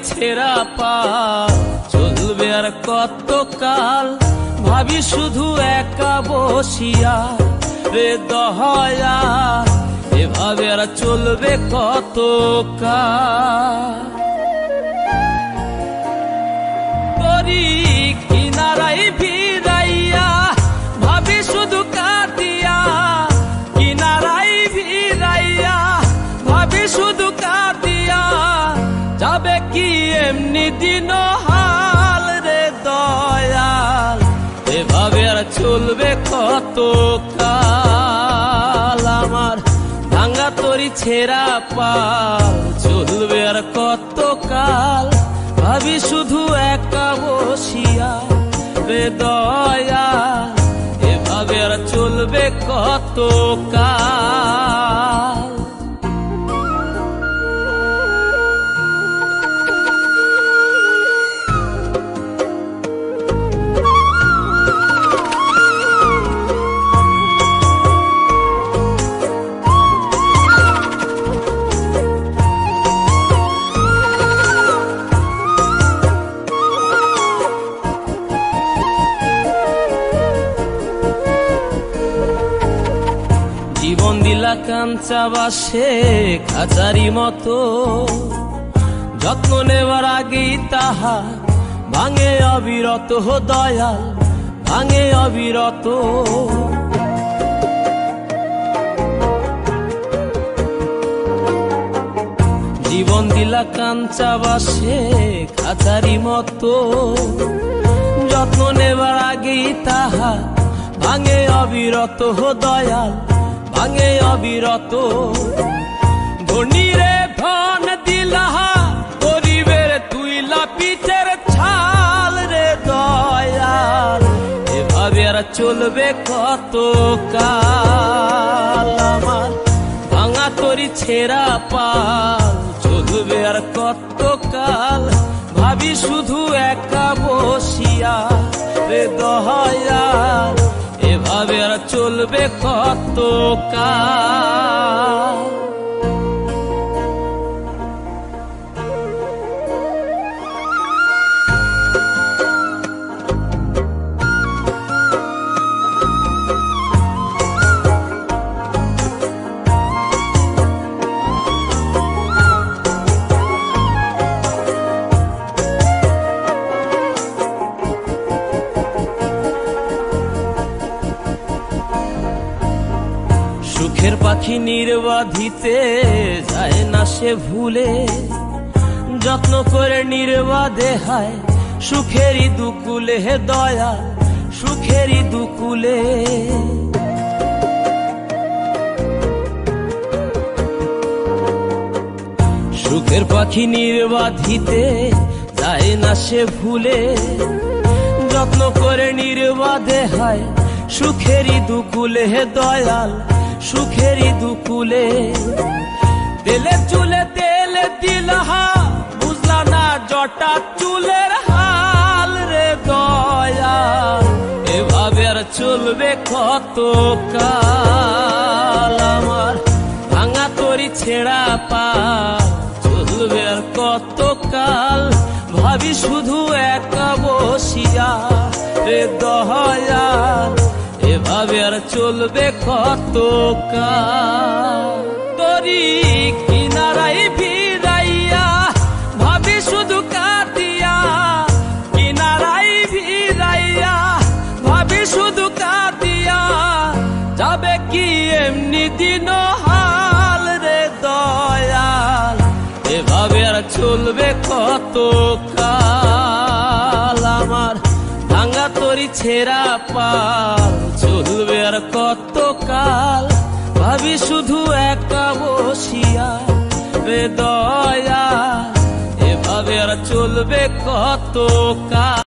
ছেঁড়া পাল চলবে আর কত কাল, ভাবি শুধু একা বসিয়া রে দয়া, এভাবে আর চলবে কত কাল। তরি কিনারাই ভিড়াইয়া ভাবি শুধু কাঁদিয়া, কিনারাই ভিড়াইয়া ভাবি শুধু কাঁদিয়া, যাবে কি এমনি দিন হাল রে দয়াল, এভাবে আর চলবে কত কাল। আমার ভাঙা তরি ছেঁড়া পাল চলবে আর কত কাল, ভাবি শুধু একা বসিয়া রে দয়াল, এভাবে আর চলবে কত কাল। জীবন দিলা কাঞ্চা বাসে খাঁচারি মতো, যত্ন নেবার আগেই তাহা ভাঙে অবিরত দয়াল, ভাঙে অবিরত। জীবন দিলা কাঞ্চা বাসে খাঁচারি মতো, যত্ন নেবার আগেই তাহা ভাঙে অবিরত দয়াল, ভাঙে অবিরত। ধনীরে ধন দিলা গরিবের তুইলা পিঠের ছাল রে দয়াল, এভাবে আর চলবে কত কাল। আমার ভাঙা তরি ছেঁড়া পাল চলবে আর কত কাল, ভাবি শুধু একা বসিয়া রে দয়াল, এভাবে আর চলবে কত কাল। সুখের পাখি নির্বাধিতে যায় না সে ভুলে, যত্ন করে নির্বাধে হায় সুখেরই দুকুলে হে দয়া, সুখেরই দুকুলে। সুখের পাখি নির্বাধিতে যায় না সে ভুলে, যত্ন করে নির্বাধে হায় সুখেরই দুকুলে হে দয়াল, সুখেরই দুকুলে। তেলে চুলে তেল দিলহা বুঝলা না জটা চুলের হাল রে দয়াল, এভাবে আর চলবে কত কাল। আমার ভাঙা তরি ছেঁড়া পাল চলবে আর কত কাল, ভাবি শুধু একা বসিয়া রে দয়াল, এভাবে আর চলবে কত কাল। তরি কিনারাই ভিড়াইয়া ভাবি শুধু কাঁদিয়া, কিনারাই ভিড়াইয়া ভাবি শুধু কাঁদিয়া, যাবে কি এমনি দিন হাল রে দয়াল, এভাবে আর চলবে কত কাল। আমার ভাঙা তরি ছেঁড়া পাল চলবে আর কত কাল, ভাবি শুধু একা বসিয়া রে দয়া, এভাবে আর চলবে কত কাল।